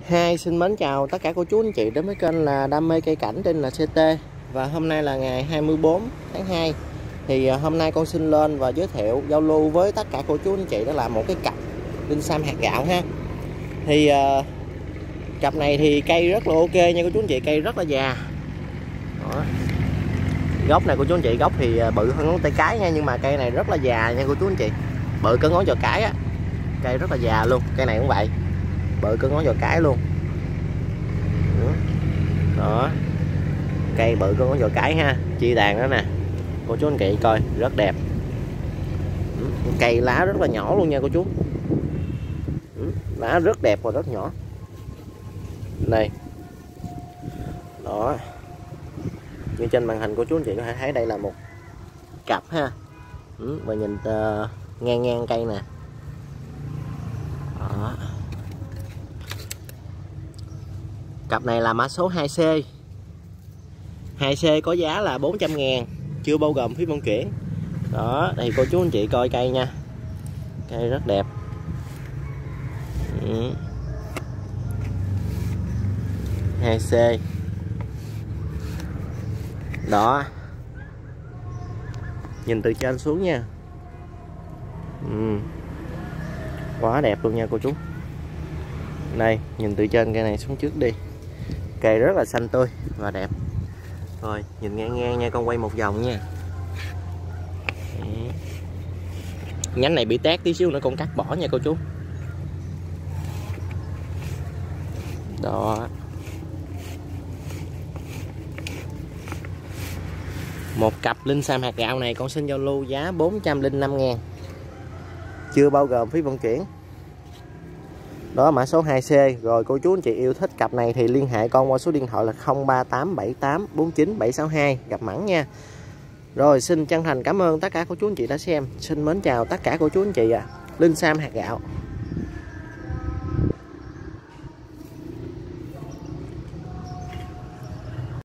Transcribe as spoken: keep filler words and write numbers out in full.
Hi, xin mến chào tất cả cô chú anh chị đến với kênh là Đam mê cây cảnh trên là xê tê. Và hôm nay là ngày hai mươi tư tháng hai. Thì hôm nay con xin lên và giới thiệu giao lưu với tất cả cô chú anh chị đó là một cái cặp linh sam hạt gạo ha. Thì uh, cặp này thì cây rất là ok nha cô chú anh chị, cây rất là già. Đó. Gốc này cô chú anh chị, gốc thì bự hơn ngón tay cái nha, nhưng mà cây này rất là già nha cô chú anh chị. Bự cỡ ngón trỏ cái á. Cây rất là già luôn, cây này cũng vậy. Bự cỡ ngón trỏ cái luôn. Đó, cây bự con có vỏ cái ha, chi đàn đó nè cô chú anh chị coi, rất đẹp. Cây lá rất là nhỏ luôn nha cô chú, lá rất đẹp và rất nhỏ đây. Đó, như trên màn hình cô chú anh chị có thể thấy đây là một cặp ha. Và nhìn uh, ngang ngang cây nè. Đó. Cặp này là mã số hai C. hai C có giá là bốn trăm ngàn, chưa bao gồm phí vận chuyển. Đó, thì cô chú anh chị coi cây nha. Cây rất đẹp. Ừ. hai C. Đó. Nhìn từ trên xuống nha. Ừ. Quá đẹp luôn nha cô chú. Đây, nhìn từ trên cây này xuống trước đi. Cây rất là xanh tươi và đẹp. Rồi, nhìn ngang ngang nha, con quay một vòng nha. Đấy. Nhánh này bị tét tí xíu nữa con cắt bỏ nha cô chú. Đó. Một cặp linh sam hạt gạo này con xin giao lưu giá bốn trăm lẻ năm ngàn, chưa bao gồm phí vận chuyển. Đó, mã số hai C. Rồi cô chú anh chị yêu thích cặp này thì liên hệ con qua số điện thoại là không ba tám bảy tám bốn chín bảy sáu hai, gặp Mẫn nha. Rồi, xin chân thành cảm ơn tất cả cô chú anh chị đã xem. Xin mến chào tất cả cô chú anh chị ạ. À. Linh sam hạt gạo.